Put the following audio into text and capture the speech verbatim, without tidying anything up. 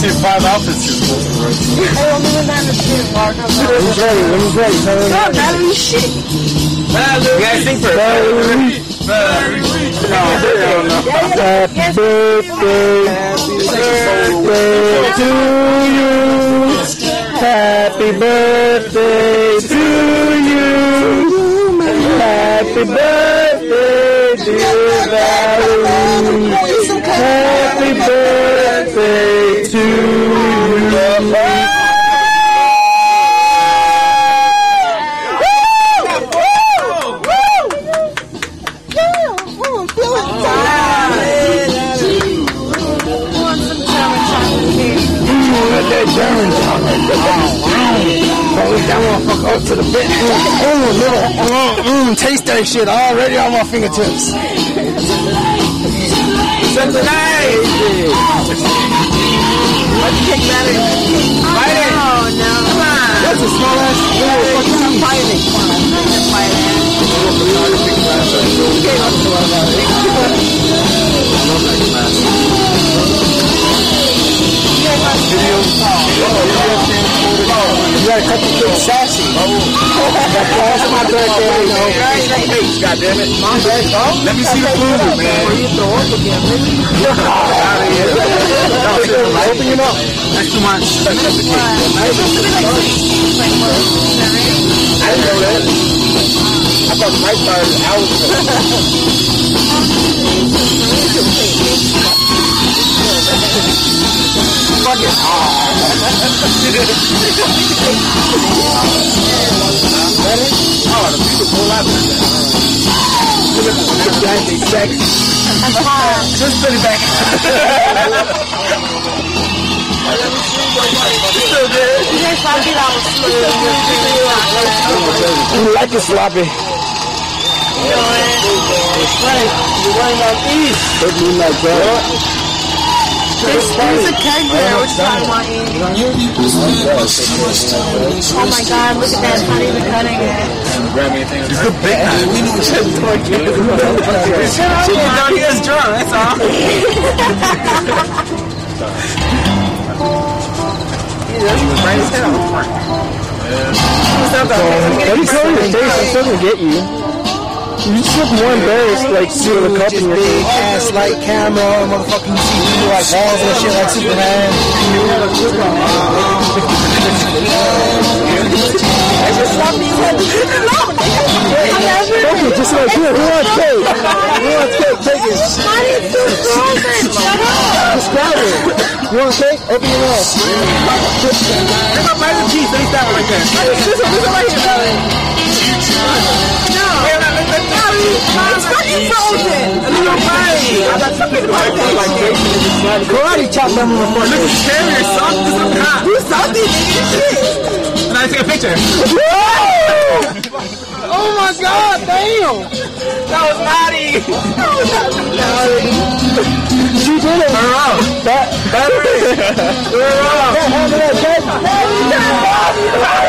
see five outfits is supposed to work. Hey, I'm moving down the street, Mark. Who's ready? Who's ready? No, Natalie, shit. You guys sing first. Valerie. Valerie. No, hell no. Happy birthday. Happy birthday to you. Happy birthday to you. Happy birthday, dear Valerie. Happy birthday to you. German chocolate. Hold that motherfucker up to the bit. Mm, little, mm, mm, taste that shit already on my fingertips. Something nice. Let's kick that in. Fight it. Oh, no. Come on. That's a small ass little fucking I'm fighting. I'm fighting. You gotta cut the kid sassy. That's my birthday, you know. God damn it. Let me see the food, man. Open your mouth. That's too much. I didn't know that. I thought the night started hours Fuck it. Oh, the beautiful life. Just put it back. It's still good. You like it sloppy. You know it. You're running out east. Don't be like that. There's, there's a keg there, which is I want to eat. Oh my god, look at that, it's not even cutting it. Grab me anything. It's a big night. We know what you're talking about. She thought he was drunk, that's all. He was right as hell. Let me tell your face, I'm still gonna get you. You just look more embarrassed, like, see the cup in your big ass light camera, motherfucking you see people like balls and shit like Superman. Okay, just like here, who wants cake? Who wants cake? Take it. Why are you so frozen? Shut up! Just grab it. You want cake? Open your mouth. Pick up my cheese, they stop like that. This one, this one right here, darling. No! It's fucking frozen! A little bite. I got something to like Karate chop them on the front. Look at Terry, you're soft as a cop. You salty, nigga, shit! And I take a picture. Oh my god, damn! That was naughty. That was naughty. She did it. We're wrong. That, We're wrong. that, that, that, that, that,